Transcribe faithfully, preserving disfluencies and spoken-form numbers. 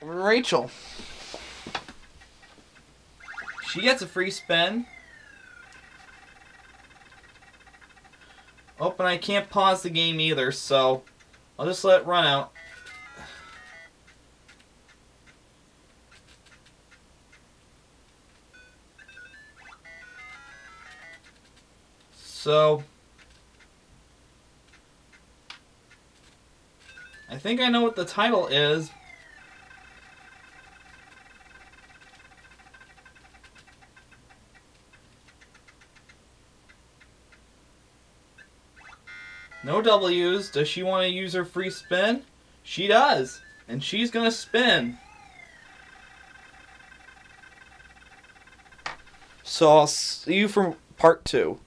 Rachel. She gets a free spin. Oh, and I can't pause the game either, so I'll just let it run out. So, I think I know what the title is. No W's. Does she want to use her free spin? She does. And she's going to spin. So I'll see you for part two.